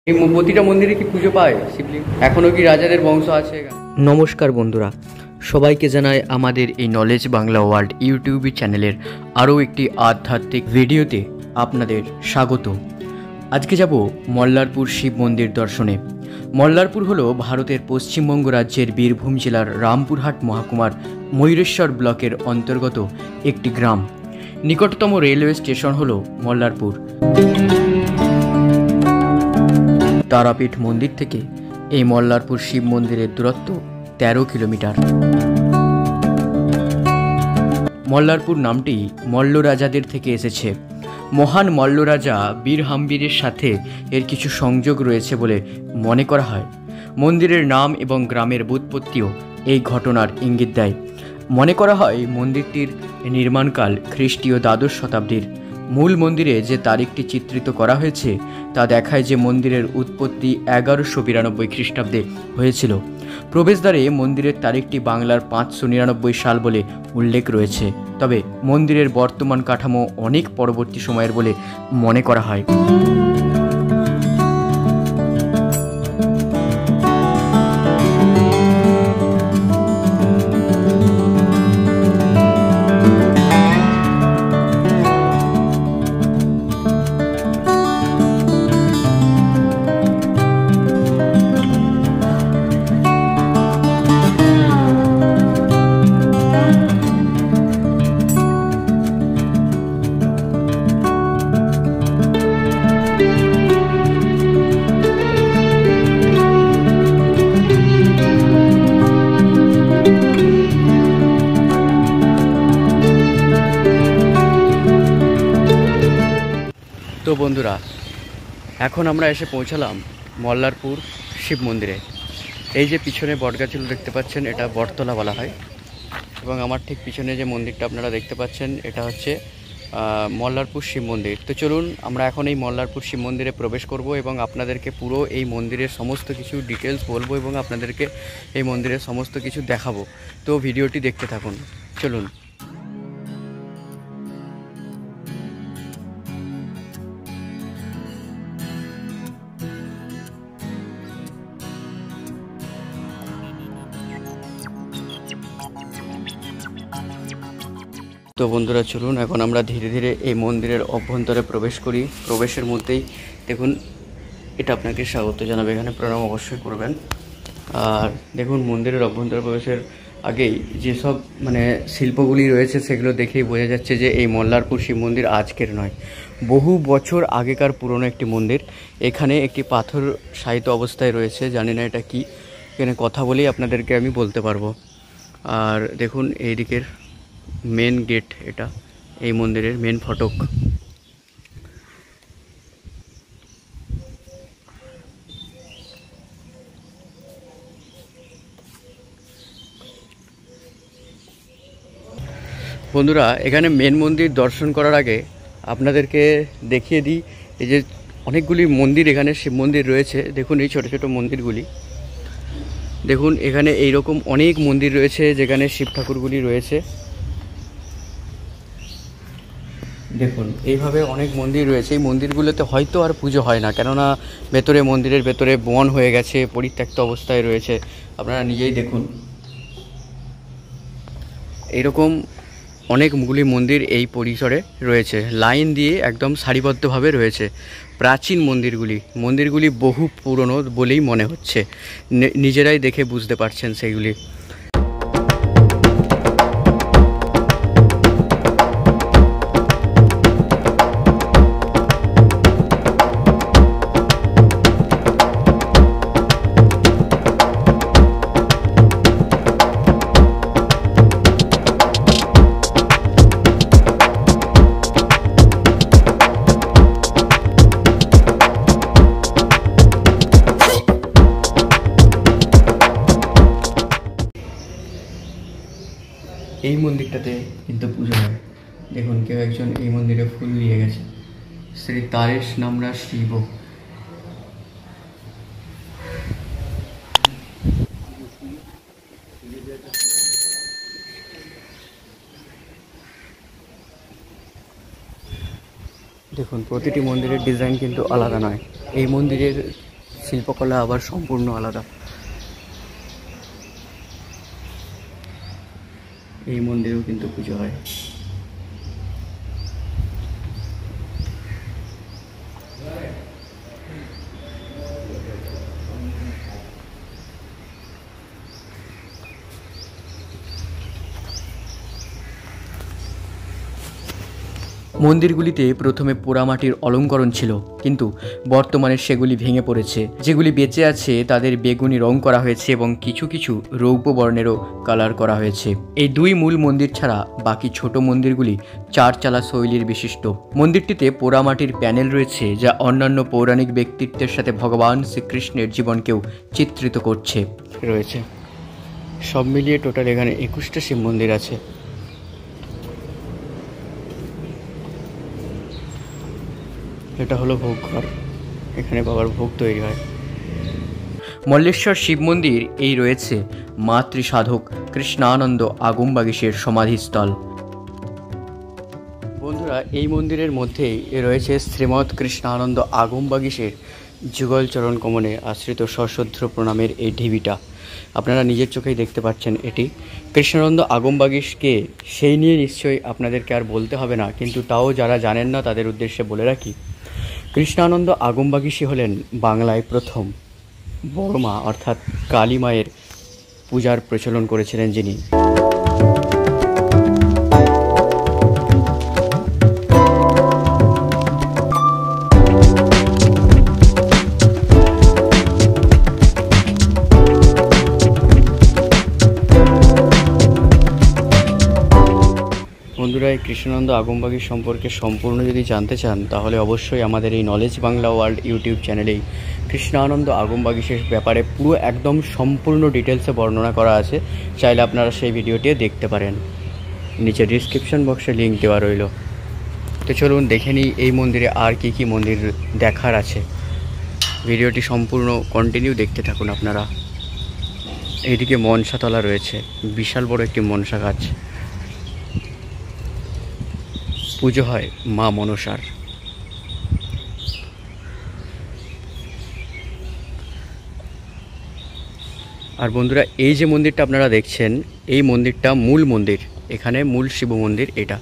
এই প্রতিটা মন্দিরে কি পুজো পায় শিবলিঙ্গ? এখনো কি রাজাদের বংশ আছে? নমস্কার বন্ধুরা, সবাইকে জানাই আমাদের এই নলেজ বাংলা ওয়ার্ল্ড ইউটিউব চ্যানেলের আরও একটি আধ্যাত্মিক ভিডিওতে আপনাদের স্বাগত। আজকে যাব মল্লারপুর শিব মন্দির দর্শনে। মল্লারপুর হলো ভারতের পশ্চিমবঙ্গ রাজ্যের বীরভূম জেলার রামপুরহাট মহকুমার ময়ূরেশ্বর ব্লকের অন্তর্গত একটি গ্রাম। নিকটতম রেলওয়ে স্টেশন হলো মল্লারপুর। তারাপীঠ মন্দির থেকে এই মল্লারপুর শিব মন্দিরের দূরত্ব 13 কিলোমিটার। মল্লারপুর নামটি মল্ল রাজাদের থেকে এসেছে। মহান মল্ল রাজা বীর হাম্বিরের সাথে এর কিছু সংযোগ রয়েছে বলে মনে করা হয়। মন্দিরের নাম এবং গ্রামের ব্যুৎপত্তিও এই ঘটনার ইঙ্গিত দেয়। মনে করা হয় মন্দিরটির নির্মাণকাল খ্রিস্টীয় দ্বাদশ শতাব্দীর। মূল মন্দিরে যে তারিখটি চিত্রিত করা হয়েছে তা দেখায় যে মন্দিরের উৎপত্তি 1192 খ্রিস্টাব্দে হয়েছিল। প্রবেশদ্বারে মন্দিরের তারিখটি বাংলার 599 সাল বলে উল্লেখ রয়েছে, তবে মন্দিরের বর্তমান কাঠামো অনেক পরবর্তী সময়ের বলে মনে করা হয়। তো বন্ধুরা, এখন আমরা এসে পৌঁছালাম মল্লারপুর শিব মন্দিরে। এই যে পিছনে বটগাছগুলো দেখতে পাচ্ছেন, এটা বটতলা বলা হয়, এবং আমার ঠিক পিছনে যে মন্দিরটা আপনারা দেখতে পাচ্ছেন এটা হচ্ছে মল্লারপুর শিব মন্দির। তো চলুন আমরা এখন এই মল্লারপুর শিব মন্দিরে প্রবেশ করব এবং আপনাদেরকে পুরো এই মন্দিরের সমস্ত কিছু ডিটেলস বলবো এবং আপনাদেরকে এই মন্দিরের সমস্ত কিছু দেখাবো। তো ভিডিওটি দেখতে থাকুন, চলুন। তো বন্ধুরা চলুন, এখন আমরা ধীরে ধীরে এই মন্দিরের অভ্যন্তরে প্রবেশ করি। প্রবেশের মধ্যেই দেখুন, এটা আপনাকে স্বাগত জানাবে, এখানে প্রণাম অবশ্যই করবেন। আর দেখুন, মন্দিরের অভ্যন্তরে প্রবেশের আগেই যেসব শিল্পগুলি রয়েছে সেগুলো দেখেই বোঝা যাচ্ছে যে এই মল্লারপুর শিব মন্দির আজকের নয়, বহু বছর আগেকার পুরনো একটি মন্দির। এখানে একটি পাথর শায়িত অবস্থায় রয়েছে, জানি না এটা কি, এখানে কথা বলেই আপনাদেরকে আমি বলতে পারবো। আর দেখুন এই দিকের মেন গেট, এটা এই মন্দিরের মেন ফটক। বন্ধুরা, এখানে মেন মন্দির দর্শন করার আগে আপনাদেরকে দেখিয়ে দিই, এই যে অনেকগুলি মন্দির এখানে শিব মন্দির রয়েছে। দেখুন এই ছোট ছোট মন্দিরগুলি, দেখুন এখানে এইরকম অনেক মন্দির রয়েছে যেখানে শিব ঠাকুরগুলি রয়েছে। দেখুন এইভাবে অনেক মন্দির রয়েছে। এই মন্দিরগুলোতে হয়তো আর পুজো হয় না, কেননা মন্দিরের ভেতরে বন হয়ে গেছে, পরিত্যক্ত অবস্থায় রয়েছে। আপনারা নিজেই দেখুন, এইরকম অনেকগুলি মন্দির এই পরিসরে রয়েছে, লাইন দিয়ে একদম সারিবদ্ধভাবে রয়েছে। প্রাচীন মন্দিরগুলি বহু পুরনো বলেই মনে হচ্ছে, নিজেরাই দেখে বুঝতে পারছেন সেইগুলি। এই মন্দিরটাতে কিন্তু পুজো হয়। দেখুন কেউ একজন এই মন্দিরে ফুল নিয়ে গেছে, শ্রী তারেশ নামরা শিব। দেখুন প্রতিটি মন্দিরের ডিজাইন কিন্তু আলাদা নয়। এই মন্দিরের শিল্পকলা আবার সম্পূর্ণ আলাদা। এই মন্দিরেও কিন্তু পুজো হয়। মন্দিরগুলিতে প্রথমে পোড়ামাটির অলঙ্করণ ছিল, কিন্তু বর্তমানে সেগুলি ভেঙে পড়েছে। যেগুলি বেঁচে আছে তাদের বেগুনি রং করা হয়েছে এবং কিছু কিছু রৌপ্য বর্ণেরও কালার করা হয়েছে। এই দুই মূল মন্দির ছাড়া বাকি ছোট মন্দিরগুলি চারচালা শৈলীর বিশিষ্ট। মন্দিরটিতে পোড়ামাটির প্যানেল রয়েছে, যা অন্যান্য পৌরাণিক ব্যক্তিত্বের সাথে ভগবান শ্রীকৃষ্ণের জীবনকেও চিত্রিত করছে রয়েছে। সব মিলিয়ে টোটাল এখানে 21টা শিব মন্দির আছে। এটা হলো ভোগ ঘর, এখানে বাবার ভোগ তৈরি হয়। মল্লেশ্বর শিব মন্দির এই রয়েছে মাতৃসাধক কৃষ্ণানন্দ আগমবাগীশের সমাধিস্থল। বন্ধুরা, এই মন্দিরের মধ্যেই রয়েছে শ্রীমৎ কৃষ্ণানন্দ আগমবাগীশের যুগলচরণ কমলে আশ্রিত সশ্রদ্ধ প্রণামের এই ঢিবিটা। আপনারা নিজের চোখেই দেখতে পাচ্ছেন। এটি কৃষ্ণানন্দ আগমবাগীশকে সেই নিয়ে নিশ্চয়ই আপনাদেরকে আর বলতে হবে না, কিন্তু তাও যারা জানেন না তাদের উদ্দেশ্যে বলে রাখি, কৃষ্ণানন্দ আগমবাগীশী হলেন বাংলায় প্রথম বড় মা অর্থাৎ কালী মায়ের পূজার প্রচলন করেছিলেন যিনি। বন্ধুরা, এই কৃষ্ণানন্দ আগমবাগীশ সম্পর্কে সম্পূর্ণ যদি জানতে চান তাহলে অবশ্যই আমাদের এই নলেজ বাংলা ওয়ার্ল্ড ইউটিউব চ্যানেলেই কৃষ্ণানন্দ আগমবাগীশের ব্যাপারে পুরো একদম সম্পূর্ণ ডিটেলসে বর্ণনা করা আছে। চাইলে আপনারা সেই ভিডিওটি দেখতে পারেন, নিচে ডিসক্রিপশন বক্সে লিঙ্ক দেওয়া রইল। তো চলুন দেখে নিই এই মন্দিরে আর কি কি মন্দির দেখার আছে। ভিডিওটি সম্পূর্ণ কন্টিনিউ দেখতে থাকুন আপনারা। এইদিকে মনসাতলা রয়েছে, বিশাল বড় একটি মনসা গাছ। পুজো হয় মা মনসার। আর বন্ধুরা, এই যে মন্দিরটা আপনারা দেখছেন, এই মন্দিরটা মূল মন্দির। এখানে মূল শিব মন্দির এটা।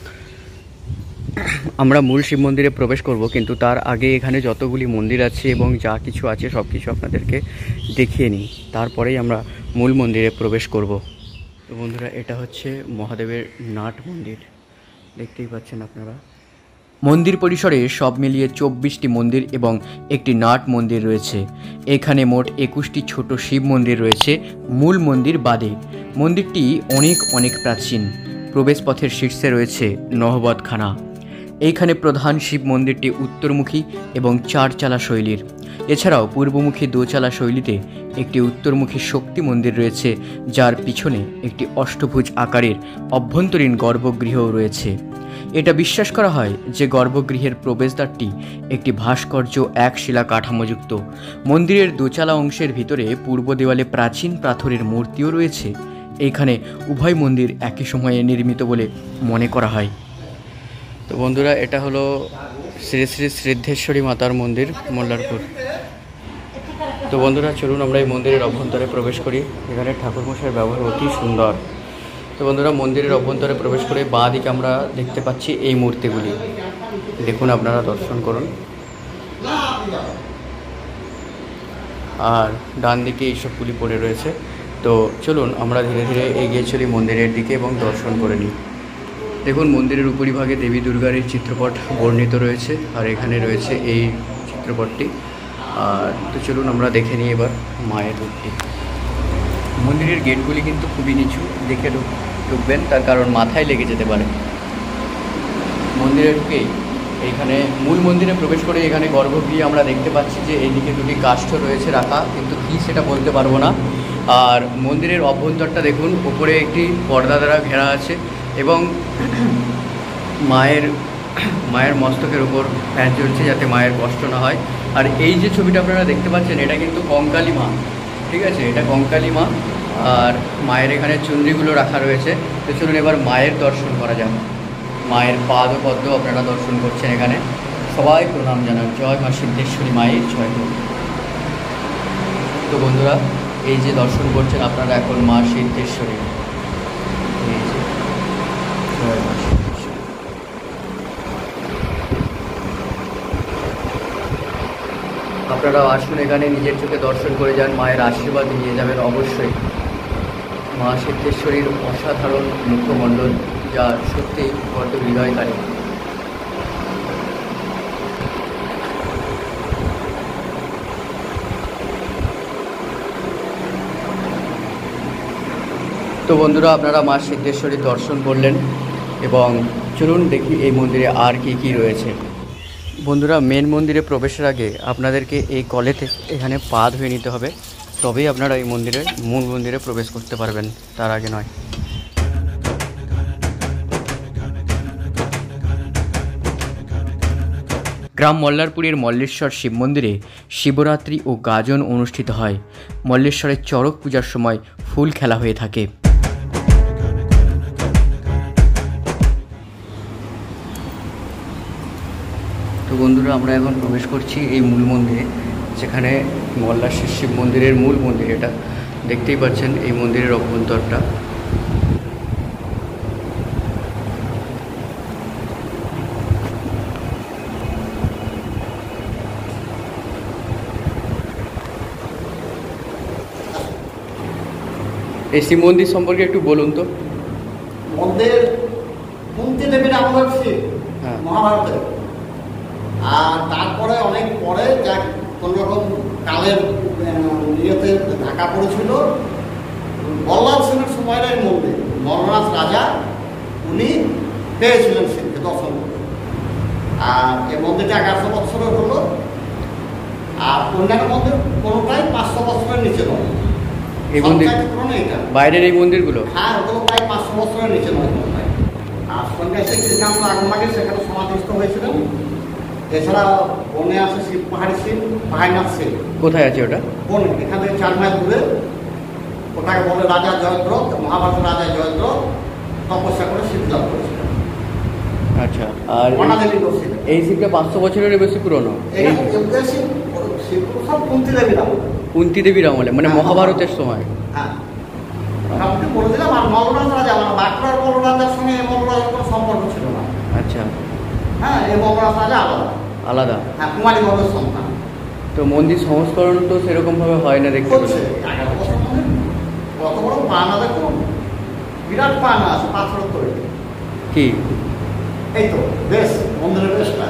আমরা মূল শিব মন্দিরে প্রবেশ করব, কিন্তু তার আগে এখানে যতগুলি মন্দির আছে এবং যা কিছু আছে সব কিছু আপনাদেরকে দেখিয়ে নিই, তারপরেই আমরা মূল মন্দিরে প্রবেশ করব। তো বন্ধুরা, এটা হচ্ছে মহাদেবের নাট মন্দির, দেখতেই পাচ্ছেন আপনারা। মন্দির পরিসরে সব মিলিয়ে 24টি মন্দির এবং একটি নাট মন্দির রয়েছে। এখানে মোট 21টি ছোট শিব মন্দির রয়েছে মূল মন্দির বাদে। মন্দিরটি অনেক প্রাচীন। প্রবেশপথের শীর্ষে রয়েছে নহবতখানা। এইখানে প্রধান শিব মন্দিরটি উত্তরমুখী এবং চারচালা শৈলীর। এছাড়াও পূর্বমুখী দোচালা শৈলীতে একটি উত্তরমুখী শক্তি মন্দির রয়েছে, যার পিছনে একটি অষ্টভুজ আকারের অভ্যন্তরীণ গর্ভগৃহ রয়েছে। এটা বিশ্বাস করা হয় যে গর্ভগৃহের প্রবেশদ্বারটি একটি ভাস্কর্য এক শিলা কাঠামোযুক্ত। মন্দিরের দোচালা অংশের ভিতরে পূর্ব দেওয়ালে প্রাচীন পাথরের মূর্তিও রয়েছে। এইখানে উভয় মন্দির একই সময়ে নির্মিত বলে মনে করা হয়। তো বন্ধুরা, এটা হলো শ্রী শ্রী সিদ্ধেশ্বরী মাতার মন্দির, মল্লারপুর। তো বন্ধুরা, চলুন আমরা এই মন্দিরের অভ্যন্তরে প্রবেশ করি। এখানে ঠাকুরমশাইয়ের ব্যবহার অতি সুন্দর। তো বন্ধুরা, মন্দিরের অভ্যন্তরে প্রবেশ করে বাঁ দিকে আমরা দেখতে পাচ্ছি এই মূর্তিগুলি। দেখুন, আপনারা দর্শন করুন। আর ডান দিকে এইসবগুলি পড়ে রয়েছে। তো চলুন আমরা ধীরে ধীরে এগিয়ে চলি মন্দিরের দিকে এবং দর্শন করে নিই। দেখুন, মন্দিরের উপরিভাগে দেবী দুর্গার এই চিত্রপট বর্ণিত রয়েছে, আর এখানে রয়েছে এই চিত্রপটটি। আর তো চলুন আমরা দেখে নিই এবার মায়ের রূপটি। মন্দিরের গেটগুলি কিন্তু খুবই নিচু, দেখে ঢুকবেন, তার কারণ মাথায় লেগে যেতে পারে। মন্দিরে ঢুকেই এইখানে মূল মন্দিরে প্রবেশ করে এখানে গর্ভগৃহে আমরা দেখতে পাচ্ছি যে এইদিকে দুটি কাষ্ঠ রয়েছে রাখা, কিন্তু কী সেটা বলতে পারবো না। আর মন্দিরের অভ্যন্তরটা দেখুন, উপরে একটি পর্দা দ্বারা ঘেরা আছে এবং মায়ের মস্তকের উপর ফ্যান চলছে যাতে মায়ের কষ্ট না হয়। আর এই যে ছবিটা আপনারা দেখতে পাচ্ছেন, এটা কিন্তু কঙ্কালী মা, ঠিক আছে, এটা কঙ্কালী মা। আর মায়ের এখানে চুনরিগুলো রাখা রয়েছে। তো চলুন এবার মায়ের দর্শন করা যাক। মায়ের পাদ ও পদ্ম আপনারা দর্শন করছেন এখানে। সবাই প্রণাম জানান। জয় মা সিদ্ধেশ্বরী মায়ের জয় হোক। তো বন্ধুরা, এই যে দর্শন করছেন আপনারা এখন মা সিদ্ধেশ্বরী, এই যে জয় মা সিদ্ধেশ্বরী। আপনারাও আসুন, এখানে নিজের চোখে দর্শন করে যান, মায়ের আশীর্বাদ নিয়ে যাবেন অবশ্যই। মা সিদ্ধেশ্বরীর অসাধারণ মুখমণ্ডল, যা সত্যিই বড্ড হৃদয়কারী। তো বন্ধুরা, আপনারা মা সিদ্ধেশ্বরীর দর্শন করলেন এবং চলুন দেখি এই মন্দিরে আর কি কি রয়েছে। বন্ধুরা, মেন মন্দিরে প্রবেশের আগে আপনাদেরকে এই কলেতে এখানে পা ধুয়ে নিতে হবে, তবেই আপনারা এই মূল মন্দিরে প্রবেশ করতে পারবেন, তার আগে নয়। গ্রাম মল্লারপুরের মল্লেশ্বর শিব মন্দিরে শিবরাত্রি ও গাজন অনুষ্ঠিত হয়। মল্লেশ্বরের চড়ক পূজার সময় ফুল খেলা হয়ে থাকে। তো বন্ধুরা, আমরা এখন প্রবেশ করছি এই মূল মন্দিরে, যেখানে মল্লারপুর শিব মন্দিরের মূল মন্দির। এটা দেখতেই পাচ্ছেন এই মন্দিরের অভ্যন্তরটা। এই শিব মন্দির সম্পর্কে একটু বলুন তো। মন্দির কুন্তি দেবীর আমলের শিব, মহাভারতের। আর তারপরে অনেক পরে যা কোনোরকম কালের ইয়েতে ঢাকা পড়েছিল, বল্লাল সেনের সময়ের এই মন্দির নররাজ রাজা উনি পেয়েছিলেন শিবকে দর্শন করে। আর এই মন্দিরটা 1100 বছরের হলো। আর অন্যান্য মন্দির কোনোটাই 500 বছরের নিচে নয়। এই মন্দির বাইরের এই মন্দিরগুলো, হ্যাঁ, ওগুলো প্রায় 500 বছরের নিচে নয়। আর সঙ্গে আগমবাগে সেখানে সমাধিস্থ হয়েছিলেন। এছাড়া বনে আছে শিব, পাহাড়ি শিব, পাহাড়নাথ শিব। কোথায় আছে ওটা? বনে, এখান থেকে 4 মাইল দূরে। ওটাকে বলে রাজা জয়দ্রথ, মহাভারতের রাজা জয়দ্রথ তপস্যা করে শিব লাভ করেছিলেন। আচ্ছা, আর এই শিবটা 500 বছরের বেশি পুরনো। শিব সব কুন্তি দেবীর আমলে। কুন্তি দেবীর আমলে, মানে মহাভারতের সময়। হ্যাঁ, আপনি বলে দিলাম। আর মল্লরাজ রাজা, মানে বাঁকুড়ার মল্লরাজার সঙ্গে এই মল্লরাজার কোনো সম্পর্ক ছিল না। আচ্ছা, হ্যাঁ, এই মল্লরাজ রাজা আলাদা আলাদা। হ্যাঁ, কুমারী বর্গের সন্তান। তো মন্দির সংস্করণ তো সেরকম ভাবে হয় না দেখতে পাচ্ছি। 11 বছর মন্দির, কত বড় পানা দেখুন, বিরাট পানা আছে পাথরের তৈরি। কি এই তো বেশ, মন্দিরের বেশটা।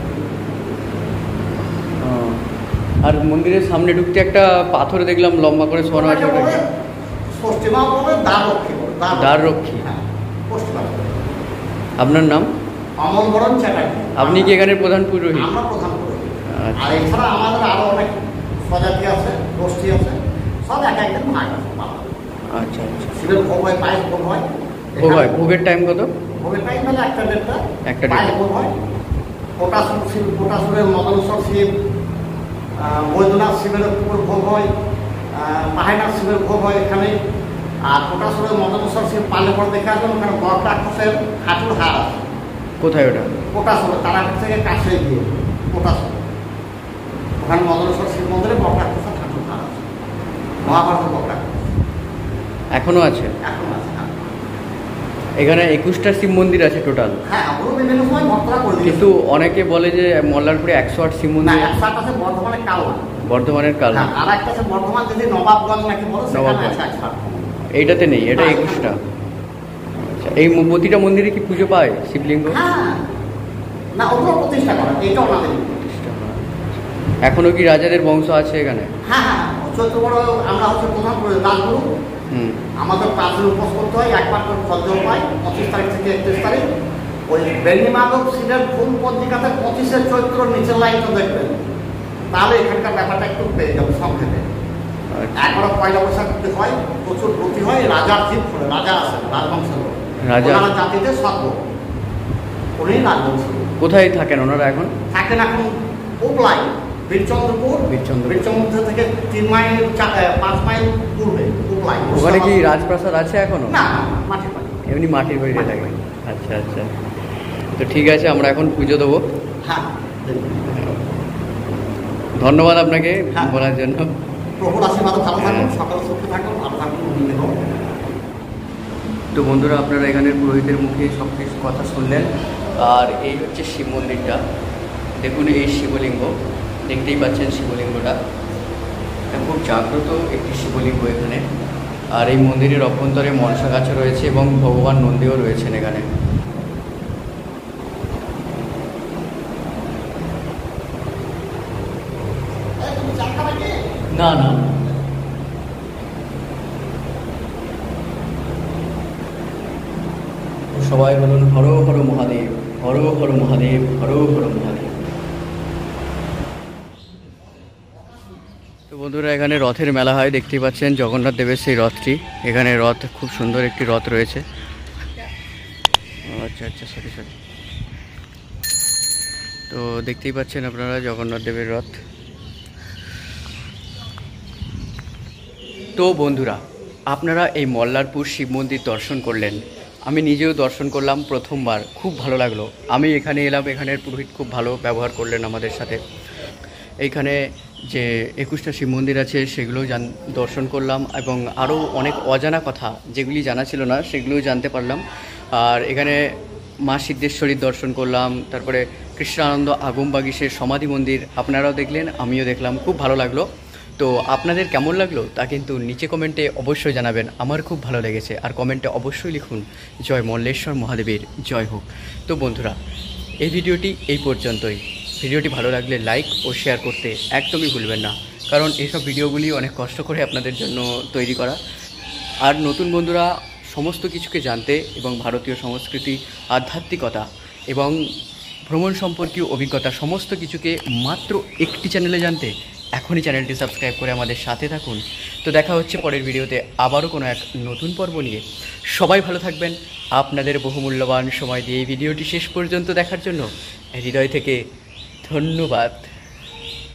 আর মন্দিরের সামনে ঢুকতে একটা পাথর দেখলাম লম্বা করে শোয়ানো আছে, ওটা পশ্চিমা বলে দ্বাররক্ষী বলে। দ্বাররক্ষী, হ্যাঁ, পশ্চিমা। আপনার নাম? অমলবরণ চ্যাটার্জি। আপনি কি এখানের প্রধান পুরোহিত? আমরা প্রধান পুরোহিত। আর এছাড়া আমাদের আরো অনেক স্বজাতি আছে, গোষ্ঠী আছে, সব এক একদিন ভাগ আছে। আচ্ছা আচ্ছা। শিবের ভোগ হয়, পায়েস ভোগ হয়। ভোগ হয়, ভোগের টাইম কত? ভোগের টাইম মানে একটা দেড়টা। একটা পায়েস ভোগ হয়। কোটাসুর শিব, কোটাসুরের মদনেশ্বর শিব, বৈদ্যনাথ শিবের উপর ভোগ হয়, পাহাড়নাথ শিবের ভোগ হয় এখানে। আর কোটাসুরের মদনেশ্বর শিব পালে পরে দেখে আসবেন, ওখানে বড় রাক্ষসের হাঁটুর হাড় আছে। কোথায় ওটা? কোটাসুরে, তারাপীঠ থেকে কাছে গিয়ে কোটাসুর, ওখানে মদনেশ্বর শিব মন্দিরে বড় রাক্ষসের হাঁটুর হাড় আছে। মহাভারতের বড় রাক্ষস এখনো আছে? এখন আছে। এখানে 21টা শিব মন্দির আছে টোটাল। হ্যাঁ, ওগুলো বিভিন্ন সময় ভক্তরা করে দিয়েছে। কিন্তু অনেকে বলে যে মল্লারপুরে 108 শিব মন্দির। 108 আছে বর্ধমানের কালনা। বর্ধমানের কালনা। আর একটা আছে বর্ধমান, যদি নবাবগঞ্জ নাকি বলো, সেখানে আছে 108। এইটাতে নেই, এটা 21টা। আচ্ছা, এই প্রতিটা মন্দিরে কি পুজো পায় শিবলিঙ্গ? হ্যাঁ, না, ওগুলো প্রতিষ্ঠা করা, এটা ওনাদের প্রতিষ্ঠা করা। এখনো কি রাজাদের বংশ আছে এখানে? হ্যাঁ হ্যাঁ, চৈত্র বড় আমরা হচ্ছে প্রধান করে রাজগুরু। আমাদের 5 দিন উপোস করতে হয়, একবার করে ফল পাই 25 তারিখ থেকে 31 তারিখ। ওই বেনিমাধব সিলের ফুল পত্রিকাতে 25শে চৈত্র নিচের লাইনটা দেখবেন, তাহলে এখানকার ব্যাপারটা একটু পেয়ে যাবে সংক্ষেপে। একবার পয়লা বৈশাখ হয়, প্রচুর প্রতি হয়। রাজার জিত করে, রাজা আছে রাজবংশের লোক, রাজা জাতিতে সর্ব, উনি রাজবংশ। কোথায় থাকেন ওনারা এখন? থাকেন এখন উপলাই, বীরচন্দ্রপুর। বীরচন্দ্র থেকে 3 মাইল 5 মাইল পূর্বে উপলাই। ওখানে কি রাজপ্রাসাদ আছে এখনো? না, মাটির বাড়ি, এমনি মাটির বাড়িতে থাকে। আচ্ছা আচ্ছা, তো ঠিক আছে, আমরা এখন পুজো দেবো। হ্যাঁ, ধন্যবাদ আপনাকে বলার জন্য। প্রভুর আশীর্বাদ ভালো থাকুন, সকলে সুস্থ থাকুন, ভালো থাকুন। তো বন্ধুরা, আপনারা এখানের পুরোহিতের মুখে সব কিছু কথা শুনলেন। আর এই হচ্ছে শিব মন্দিরটা, দেখুন এই শিবলিঙ্গ, দেখতেই পাচ্ছেন শিবলিঙ্গটা খুব জাগ্রত একটি শিবলিঙ্গ এখানে। আর এই মন্দিরের অভ্যন্তরে মনসা গাছ রয়েছে এবং ভগবান নন্দীও রয়েছেন এখানে। না না, সবাই বলুন হর হর মহাদেব, হর হর মহাদেব, হর হর মহাদেব। তো বন্ধুরা, এখানে রথের মেলা হয়, দেখতেই পাচ্ছেন জগন্নাথ দেবের সেই রথটি। এখানে রথ, খুব সুন্দর একটি রথ রয়েছে। আচ্ছা আচ্ছা, সরি। তো দেখতেই পাচ্ছেন আপনারা জগন্নাথ দেবের রথ। তো বন্ধুরা, আপনারা এই মল্লারপুর শিব মন্দির দর্শন করলেন, আমি নিজেও দর্শন করলাম প্রথমবার, খুব ভালো লাগলো। আমি এখানে এলাম, এখানের পুরোহিত খুব ভালো ব্যবহার করলেন আমাদের সাথে। এইখানে যে 21টা শিব মন্দির আছে সেগুলোও দর্শন করলাম, এবং আরও অনেক অজানা কথা যেগুলি জানা ছিল না সেগুলোও জানতে পারলাম। আর এখানে মা সিদ্ধেশ্বরীর দর্শন করলাম, তারপরে কৃষ্ণানন্দ আগমবাগীশের সমাধি মন্দির আপনারাও দেখলেন, আমিও দেখলাম, খুব ভালো লাগলো। তো আপনাদের কেমন লাগলো তা কিন্তু নিচে কমেন্টে অবশ্যই জানাবেন। আমার খুব ভালো লেগেছে, আর কমেন্টে অবশ্যই লিখুন জয় মল্লেশ্বর মহাদেবের জয় হোক। তো বন্ধুরা, এই ভিডিওটি এই পর্যন্তই। ভিডিওটি ভালো লাগলে লাইক ও শেয়ার করতে একদমই ভুলবেন না, কারণ এইসব ভিডিওগুলি অনেক কষ্ট করে আপনাদের জন্য তৈরি করা। আর নতুন বন্ধুরা সমস্ত কিছুকে জানতে এবং ভারতীয় সংস্কৃতি, আধ্যাত্মিকতা এবং ভ্রমণ সম্পর্কীয় অভিজ্ঞতা সমস্ত কিছুকে মাত্র একটি চ্যানেলে জানতে এখনই চ্যানেলটি সাবস্ক্রাইব করে আমাদের সাথে থাকুন। তো দেখা হচ্ছে পরের ভিডিওতে আবারও কোনো এক নতুন পর্ব নিয়ে। সবাই ভালো থাকবেন। আপনাদের বহুমূল্যবান সময় দিয়ে এই ভিডিওটি শেষ পর্যন্ত দেখার জন্য হৃদয় থেকে ধন্যবাদ।